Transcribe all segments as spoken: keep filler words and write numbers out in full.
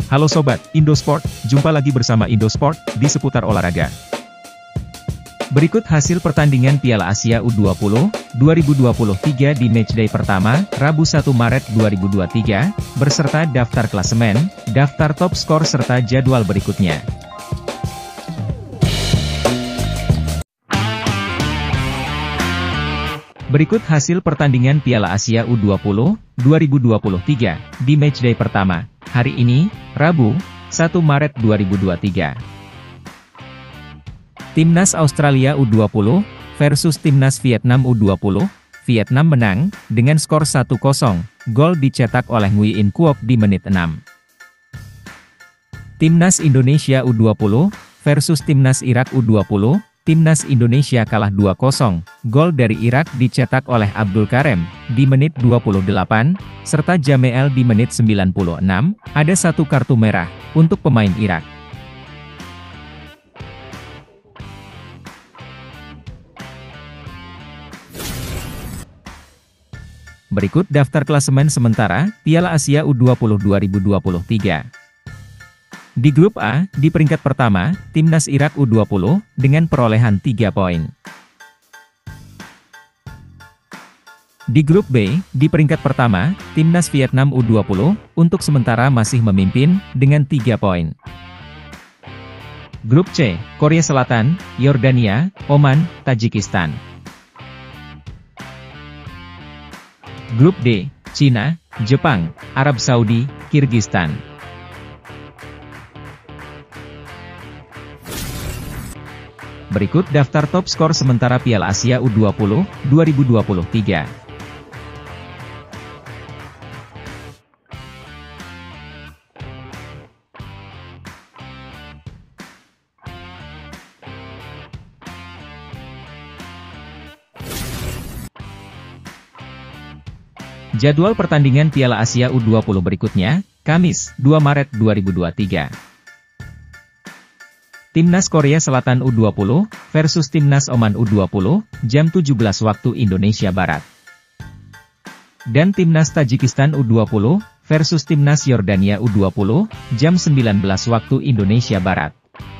Halo Sobat Indosport, jumpa lagi bersama Indosport di seputar olahraga. Berikut hasil pertandingan Piala Asia U dua puluh dua ribu dua puluh tiga di matchday pertama, Rabu satu Maret dua ribu dua puluh tiga, beserta daftar klasemen, daftar top skor serta jadwal berikutnya. Berikut hasil pertandingan Piala Asia U dua puluh dua ribu dua puluh tiga di matchday pertama, hari ini, Rabu, satu Maret dua ribu dua puluh tiga. Timnas Australia U dua puluh versus Timnas Vietnam U dua puluh, Vietnam menang, dengan skor satu kosong, gol dicetak oleh Nguyen Quoc di menit enam. Timnas Indonesia U dua puluh versus Timnas Irak U dua puluh, Timnas Indonesia kalah dua kosong, gol dari Irak dicetak oleh Abdul Kareem di menit dua puluh delapan, serta Jameel di menit sembilan puluh enam, ada satu kartu merah untuk pemain Irak. Berikut daftar klasemen sementara Piala Asia U dua puluh dua ribu dua puluh tiga. Di grup A, di peringkat pertama, Timnas Irak U dua puluh, dengan perolehan tiga poin. Di grup B, di peringkat pertama, Timnas Vietnam U dua puluh, untuk sementara masih memimpin, dengan tiga poin. Grup C, Korea Selatan, Yordania, Oman, Tajikistan. Grup D, Cina, Jepang, Arab Saudi, Kirgistan. Berikut daftar top skor sementara Piala Asia U dua puluh dua ribu dua puluh tiga. Jadwal pertandingan Piala Asia U dua puluh berikutnya, Kamis, dua Maret dua ribu dua puluh tiga. Timnas Korea Selatan U dua puluh versus Timnas Oman U dua puluh, jam tujuh belas waktu Indonesia Barat. Dan Timnas Tajikistan U dua puluh versus Timnas Yordania U dua puluh, jam sembilan belas waktu Indonesia Barat.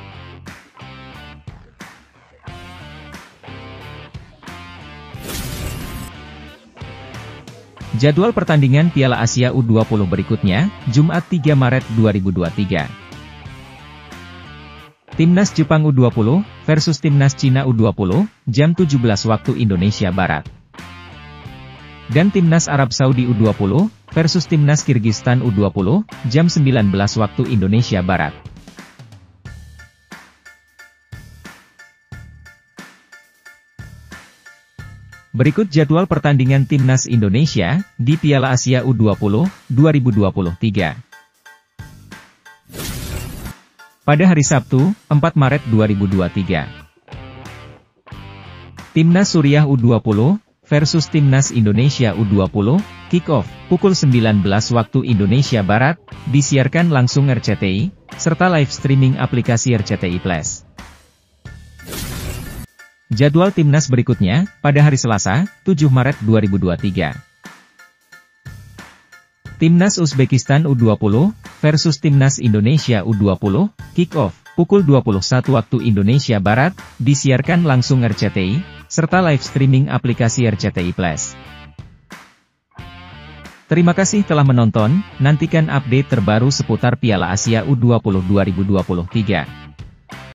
Jadwal pertandingan Piala Asia U dua puluh berikutnya, Jumat tiga Maret dua ribu dua puluh tiga. Timnas Jepang U dua puluh versus Timnas Cina U dua puluh, jam tujuh belas waktu Indonesia Barat. Dan Timnas Arab Saudi U dua puluh versus Timnas Kirgistan U dua puluh, jam sembilan belas waktu Indonesia Barat. Berikut jadwal pertandingan Timnas Indonesia di Piala Asia U dua puluh dua ribu dua puluh tiga. Pada hari Sabtu, empat Maret dua ribu dua puluh tiga. Timnas Suriah U dua puluh versus Timnas Indonesia U dua puluh, kick-off, pukul sembilan belas waktu Indonesia Barat, disiarkan langsung R C T I, serta live streaming aplikasi R C T I Plus. Jadwal Timnas berikutnya, pada hari Selasa, tujuh Maret dua ribu dua puluh tiga. Timnas Uzbekistan U dua puluh versus Timnas Indonesia U dua puluh, kick-off, pukul dua puluh satu waktu Indonesia Barat, disiarkan langsung R C T I, serta live streaming aplikasi R C T I Plus. Terima kasih telah menonton, nantikan update terbaru seputar Piala Asia U dua puluh dua ribu dua puluh tiga.